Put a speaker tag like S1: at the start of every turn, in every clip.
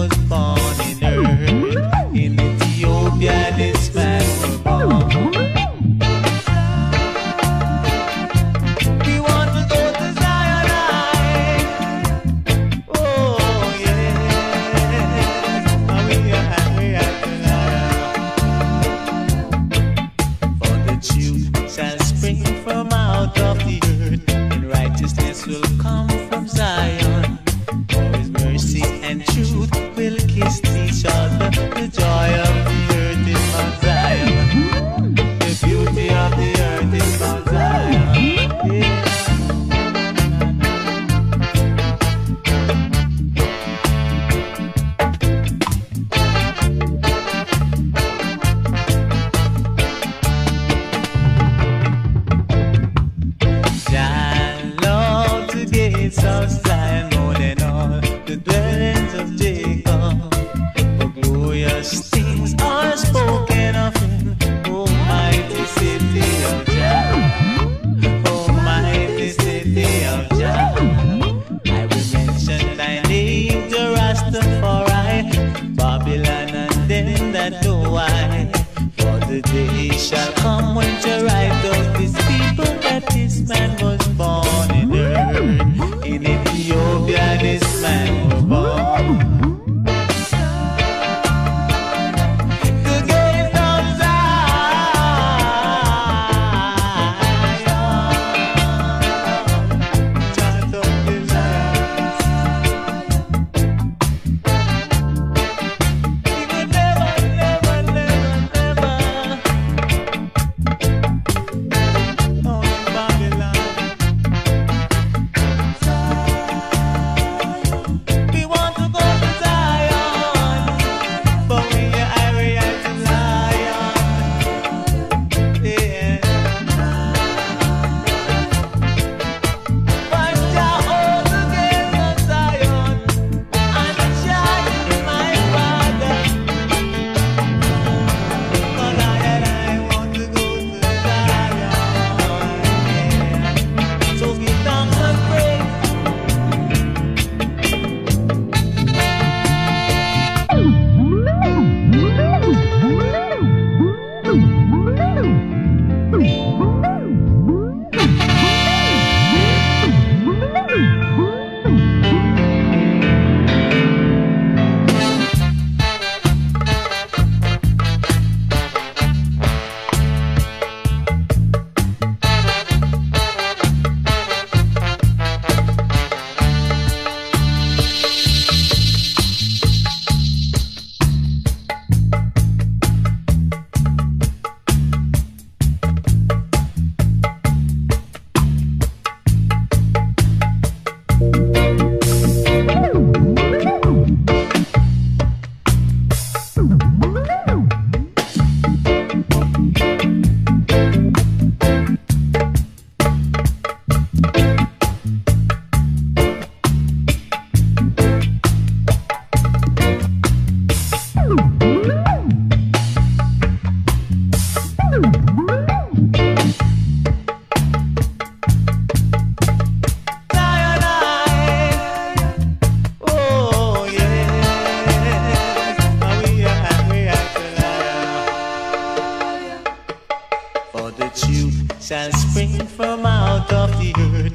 S1: was born in earth. In Ethiopia this man was born. We want to go to Zion. Oh yeah. We are to Zion. For the truth shall spring from out of the earth, and righteousness will come from Zion. For his mercy and truth will kiss each other. The joy of the earth is Mount Zion. The beauty of the earth is Mount Zion. Yeah. Of Zion more than all the dwellings of Jacob. For glorious things are spoken of him, O mighty city of Jah, O mighty city of Jah. I will mention thy name, the Rastafari, Babylon and them that know I. For the day shall come when to write of this people that this man was born in earth. In Ethiopia this man was born. The gate of Zion, child of desire. He would never, never, never, never own Babylon. We want to go to Zion, but we are real to Zion. Yeah. But Jah hold the gates of Zion, and Jah is my Father. 'Cause I want to go to Zion. Yeah. So give thanks and praise. Oh yeah, we are to Zion. For the truth shall spring from out of the earth.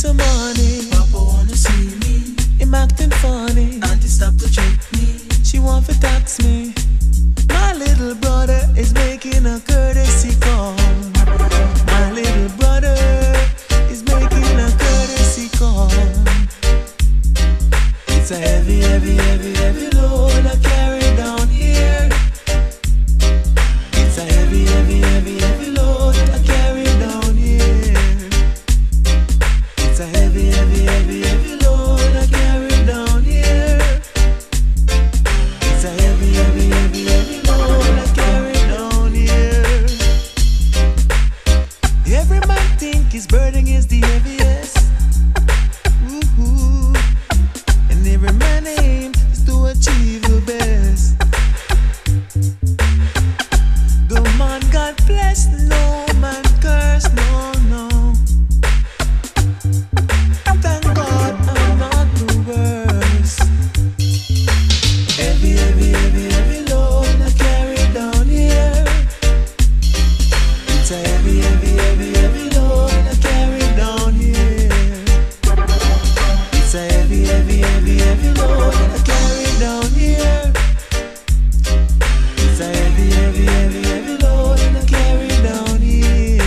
S1: some money. Papa wanna see me. Him acting funny. Auntie stop to check me. She want to tax me. My little brother is making a courtesy call. My little brother is making a courtesy call. It's a heavy, heavy, heavy, heavy load I carry down here. It's a heavy, heavy, heavy, heavy load I carry down here. It's a heavy, heavy, heavy, heavy load I carry down here. It's a heavy, heavy, heavy, heavy load I carry down here. Every man think his burden is the heaviest. Woo-hoo. And every man aim is to achieve the best. The man God bless, no man curse, no, no. Thank God I'm not the worst. Heavy, heavy, heavy, heavy load I carry down here. It's a heavy, heavy, heavy, heavy load I carry down here. It's a heavy, heavy, heavy, heavy load I carry down here. It's a heavy, heavy, heavy, heavy load I carry down here.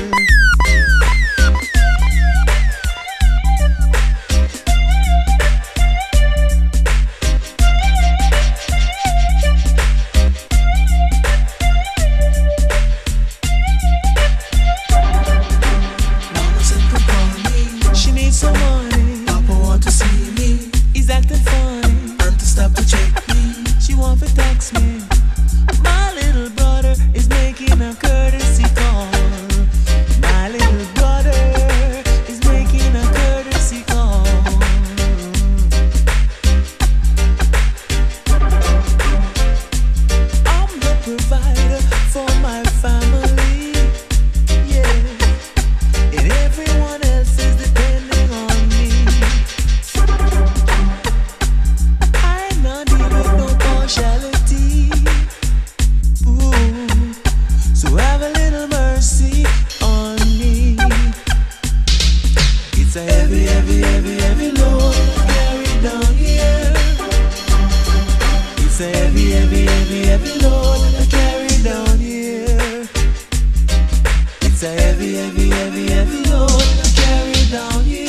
S1: Mama said to call me. She needs some money. Papa want to see me. He's acting funny. And to stop to check me. She want to tax me. My little brother is making a courtesy call. My little brother is making a courtesy call. I'm the provider for my family, yeah, and everyone else is depending on me. I not deal with no partiality. Ooh, so have a little mercy on me. It's a heavy, heavy, heavy, heavy load I carry down here. It's a heavy, heavy, heavy, heavy load I carry down here. It's a heavy, heavy, heavy, heavy load I carry down here.